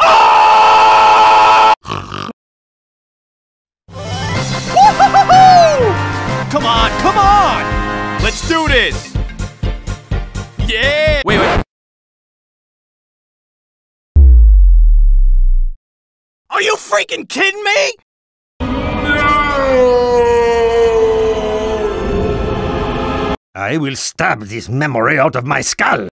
Come on, come on! Let's do this! Yeah! Wait. Are you freaking kidding me? I will stab this memory out of my skull!